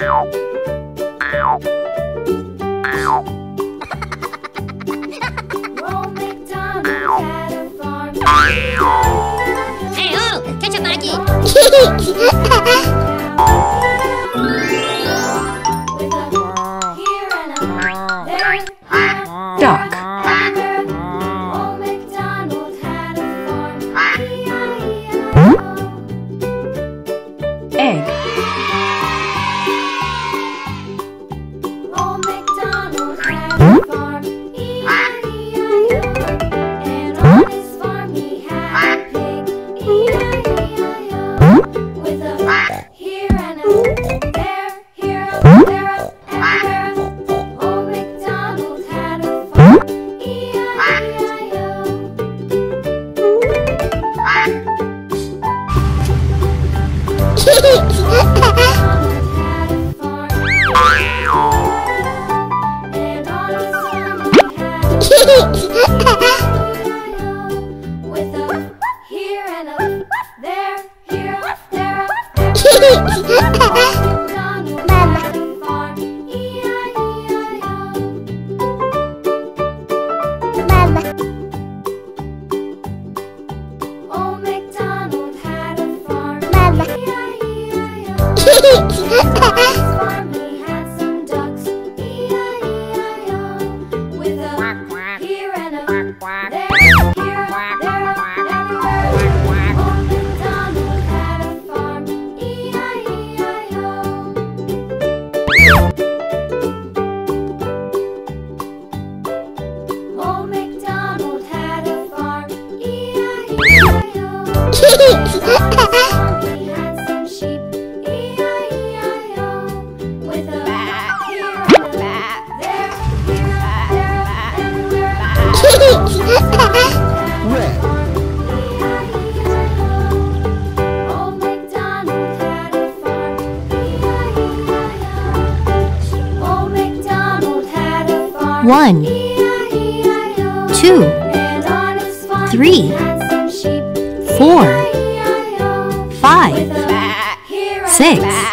Old MacDonald had a farm. Hey, oh, catch a monkey. Duck. Old MacDonald had a farm. Egg. Old MacDonald had a farm. E-I-E-I-O. And on his farm he had a pig. E-I-E-I-O. With a here and a there, here a there and there. Old MacDonald had a farm. E-I-E-I-O. With a here and a there, here, there, MacDonald had a farm. E-I-E-I-O. Old MacDonald had a farm. E-I-E-I-O. On his farm he had some ducks. E-I-E-I-O. With a here and a there, here, there, everywhere. Old MacDonald had a farm. E-I-E-I-O. Old MacDonald had a farm. E-I-E-I-O. He had some sheep. E-I-E-I-O. With a here and a there, here, there, everywhere. Old MacDonald had a farm. E-I-E-I-O. Old MacDonald had a farm. 1, E-I-E-I-O. 2, And on his farm 3, he had some sheep. 4, E-I-E-I-O. 5, With a here and 6, a